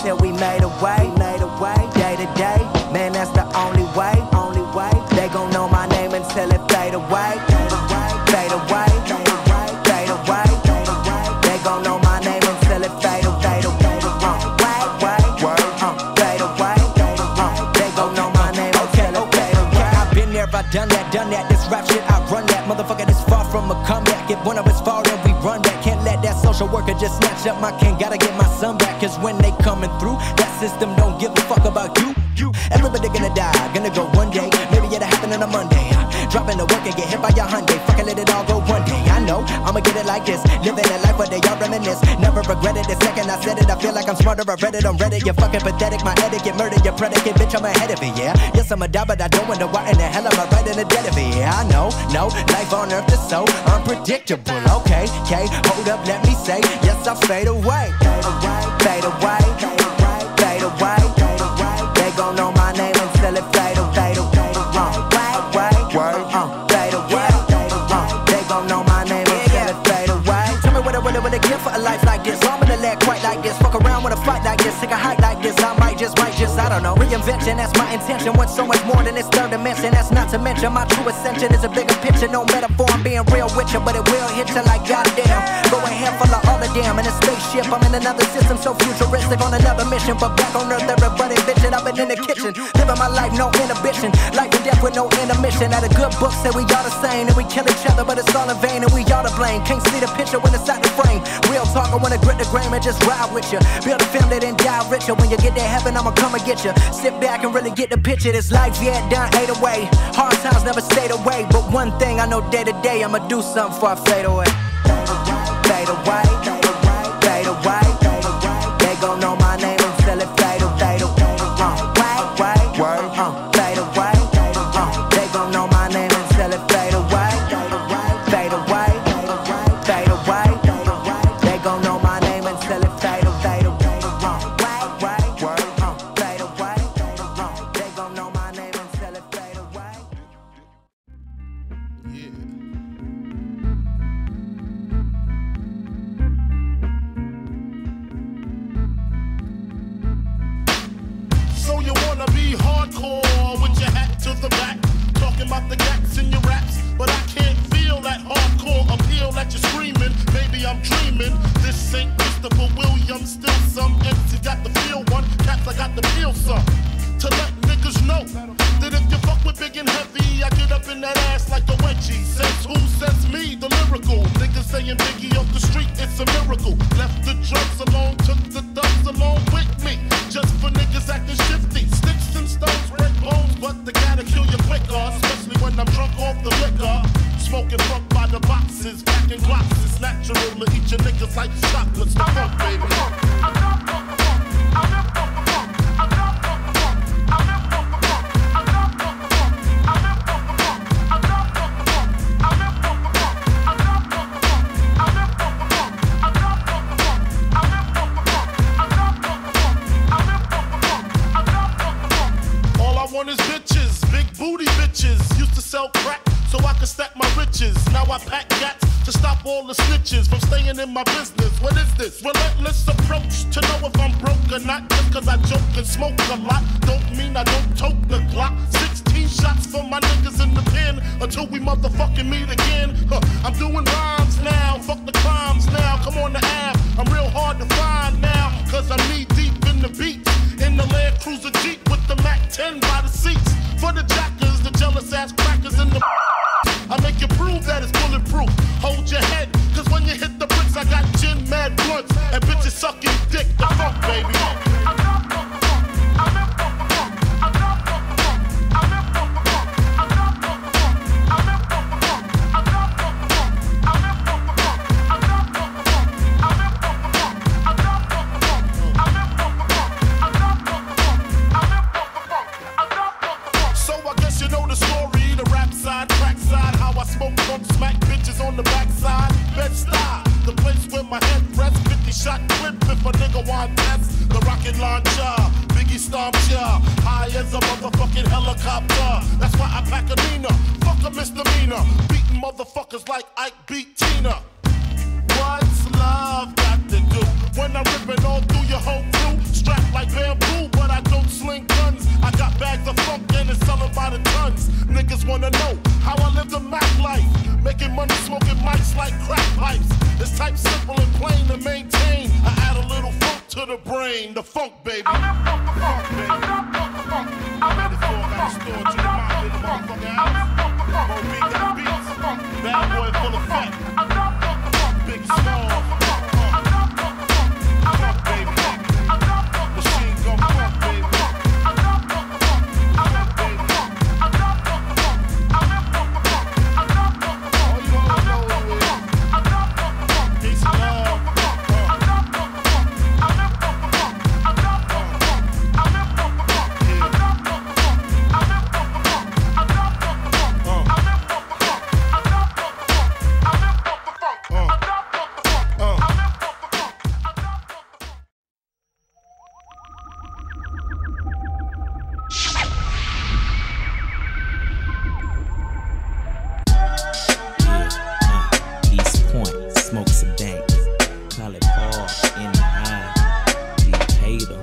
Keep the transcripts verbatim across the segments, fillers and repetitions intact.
till we made a way, made a way, day to day. Man, that's the only way, only way. They gon' know my name until it fade away, fade away, fade away, fade away. They gon' know my name until it fade away, fade away, fade away. They gon' know my name until it fade away. I've been there, I've done that, done that. This rap shit, I run that. Motherfucker, this far from a comeback. If one of us fall, then we run back. Can't let that social worker just snatch up my can. Gotta get my son back, cause when they coming through, that system don't give a fuck about you. You, everybody gonna die, gonna go one day. Maybe it'll happen on a Monday. Dropping the work and get hit by your Hyundai. Fucking let it all go one day. I know, I'ma get it like this. Living a life where they all reminisce. Never regretted the second I said it. I feel like I'm smarter, I read it on Reddit. You're fucking pathetic, my etiquette, murder your predicate. Bitch, I'm ahead of it, yeah. Yes, I'm a die, but I don't wonder why in the hell am I right in the dead of it. Yeah, I know, no, life on earth is so unpredictable. Okay, okay, hold up, let me say, yes, I fade away. Fade away, fade away, fade away. They gon' know my name until it fade away, fade away. With a gift for a life like this, I'm gonna let quite like this. Fuck around with a fight like this, take a hike like this. I might just, might just, I don't know. Reinvention, that's my intention. What's so much more than this third dimension? That's not to mention my true ascension is a bigger picture. No metaphor, I'm being real with you, but it will hit you like goddamn. Go ahead, full of all the damn. In a spaceship, I'm in another system, so futuristic on another mission. But back on Earth, everybody bitchin'. I've been in the kitchen, living my life, no inhibition. Life and death with no intermission. At a good book said we all the same, and we kill each other, but it's all in vain, and we all to blame. Can't see the picture when it's out the frame. Real talk, I wanna grit the grain and just ride with you. Build a family, then die richer. When you get to heaven, I'ma come and get you. Sit back and really get the picture. This life, yeah, done ate away. Hard times never stayed away. But one thing I know day to day, I'ma do something before I fade away. Fade away, fade away. They gon' know my name until it fade away, fade away. Fade away. They gon' know my name until it fade away, fade away. Motherfuckers like Ike beat Tina. What's love got to do when I rip it all through your whole crew. Strapped like bamboo, but I don't sling guns. I got bags of funk and it's selling by the tons. Niggas wanna know how I live the Mac life. Making money, smoking mics like crack pipes. It's type simple and plain to maintain. I add a little funk to the brain. The funk, baby. I'm in funk, the funk, baby. I'm in funk, the funk. I'm in funk, the funk. I'm in funk, the funk. I'm in funk, the funk. I'm in funk, the funk. I'm in funk, the funk. Bad boy full of fat. I'm in funk, the funk. Big small. I'm in funk, the funk. Funk, baby. Machine gun funk, baby. I'm in funk, the funk. I'm in funk, the funk. I'm in funk, the funk. I'm in funk, the funk. I'm in funk, the funk. Oh, you all know what it is. I'm in funk, the funk. Peace and love. I'm in funk, the funk. I'm in funk, the funk. I'm in funk, the funk. I'm in funk, the funk. I'm in funk, the funk. I'm in funk, the funk. I'm in funk, the funk. I'm in funk, the funk. I'm in funk, the funk. I'm in funk, the funk. I'm in funk, the funk. I'm in funk, the funk. I'm in funk, the funk. East Point, smoke some dank. Call it Paul in the eye. Decatur.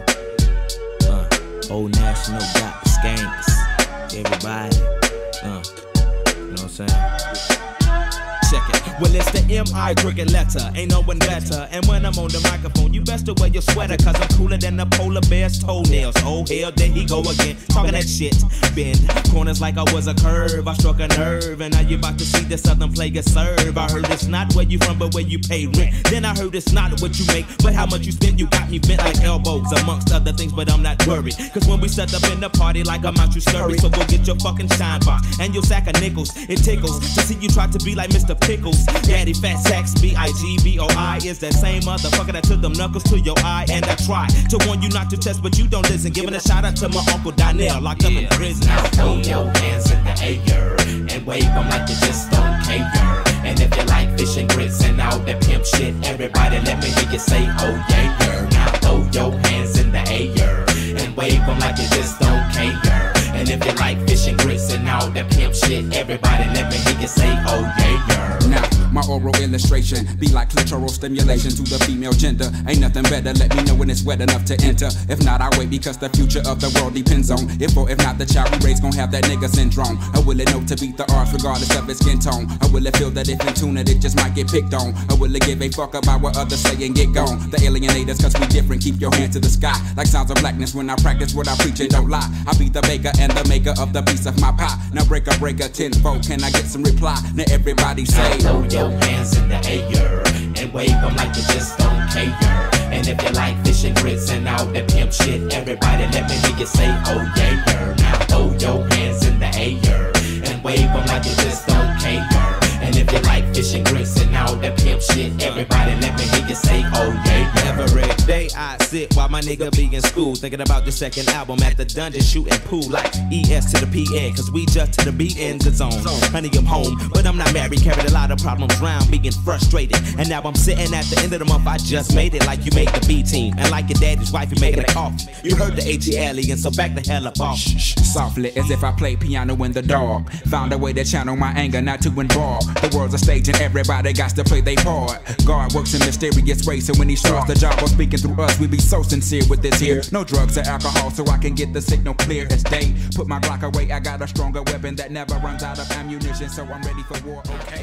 Uh, Old National got the skanks. Everybody. Uh, you know what I'm saying? Check it. Well, it's the M I cricket letter. Ain't no one better. And when I'm on the microphone, you best to wear your sweater, cause I'm cooler than the polar bear's toenails. Oh, hell, there he go again. Talking that shit. Bend corners like I was a curve. I struck a nerve. And now you about to see the southern player serve. I heard it's not where you from, but where you pay rent. Then I heard it's not what you make, but how much you spend. You got me bent like elbows, amongst other things, but I'm not worried. Cause when we set up in the party, like I'm out, you scurry. So go get your fucking shine box and your sack of nickels. It tickles to see you try to be like Mister Pickles. Daddy Fat Sacks, B I G B O I is that same motherfucker that took them knuckles to your eye. And I try to warn you not to test, but you don't listen. Giving a shout out to my Uncle Donnell, locked up in prison. Now throw your hands in the air and wave them like you just don't care. And if you like fish and grits and all that pimp shit, everybody let me hear you say, oh yeah. Now throw your hands in the air and wave them like you just don't care. And if you like fish and grits and all that pimp shit, everybody let me hear you say, oh yeah. Now, my oral illustration be like clitoral stimulation to the female gender. Ain't nothing better, let me know when it's wet enough to enter. If not, I wait because the future of the world depends on if or if not the child we raise gon' have that nigga syndrome. Or will it know to beat the odds regardless of its skin tone? Or will it feel that if in tune it, it just might get picked on? Or will it give a fuck about what others say and get gone? The alienators, cause we different, keep your hand to the sky. Like sounds of blackness when I practice what I preach and don't lie. I be the baker and the maker of the piece of my pie. Now break a break a tenfold, can I get some reply? Now everybody say, throw your hands in the air and wave them like you just don't care. And if you like fish and grits and all that pimp shit, everybody let me hear you say, oh yeah. Now throw your hands in the air and wave them like you just don't care. And if you like fish and grits and all that pimp shit, everybody let me hear you say, oh yeah. Every day I sit while my nigga be in school, thinking about the second album at the dungeon, shooting pool like E S to the P N, cause we just to the beat in the zone. Honey, I'm home, but I'm not married, carried a lot of problems round, being frustrated. And now I'm sitting at the end of the month, I just made it like you made the B team. And like your daddy's wife, you making a coffee. You heard the H E alien, so back the hell up off. Shh, softly, as if I played piano in the dark. Found a way to channel my anger, not to involve. The world's a stage and everybody got to play their part. God works in mysterious ways, so when he starts the job of speaking through us, we be so sincere with this here. No drugs or alcohol, so I can get the signal clear as day. Put my Glock away, I got a stronger weapon that never runs out of ammunition, so I'm ready for war, okay?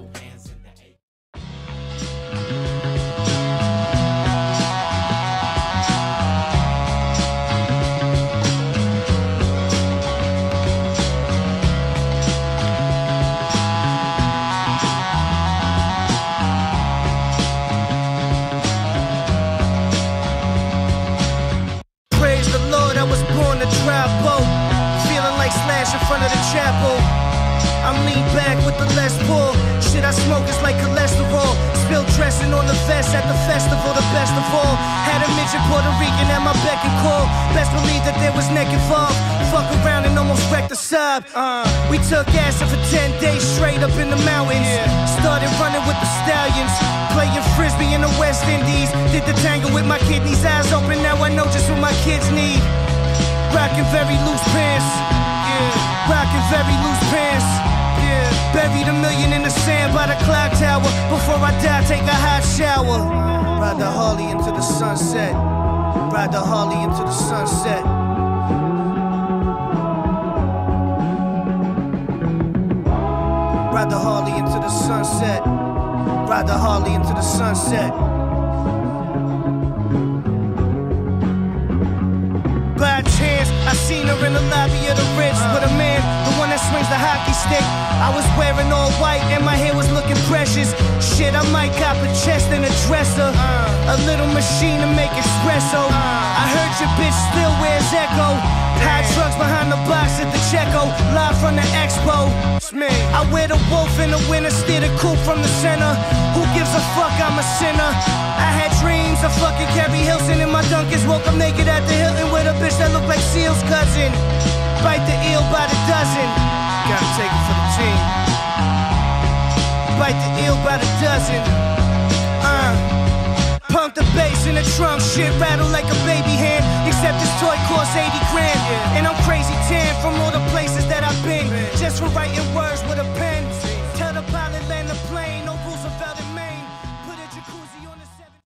Chapel. I'm lean back with the Les Paul. Shit I smoke is like cholesterol. Spilled dressing on the vest at the festival, the best of all. Had a midget Puerto Rican at my beck and call. Best believe that there was neck involved. Fuck around and almost wrecked the sub. Uh, we took acid for ten days straight up in the mountains. Started running with the stallions. Playing frisbee in the West Indies. Did the tango with my kidneys. Eyes open, now I know just what my kids need. Rockin' very loose pants. Yeah, rockin' very loose pants. Yeah, buried a million in the sand by the clock tower. Before I die, take a hot shower. Ride the Harley into the sunset. Ride the Harley into the sunset. Ride the Harley into the sunset. Ride the Harley into the sunset. By chance, I seen her in the lobby of the Ritz uh, with a man, the one that swings the hockey stick. I was wearing all white and my hair was looking precious. Shit, I might cop a chest and a dresser, uh, a little machine to make espresso. Uh, I heard your bitch still wears Echo. High trucks behind the box at the Checo, live from the expo. It's me. I wear the wolf in the winter, steer the coupe from the center. Who gives a fuck? I'm a sinner. I had dreams of fucking Carrie Hilson in my Dunkers. Woke up naked at the Hilton with a bitch that looked like Seal's cousin. Bite the eel by the dozen. Gotta take it for the team. Bite the eel by the dozen. Uh. Pump the bass in the trunk, shit rattle like a baby hand. Except this toy costs eighty grand. And I'm crazy tan from all the places that I've been. Just for writing words with a pen. Tell the pilot land the plane.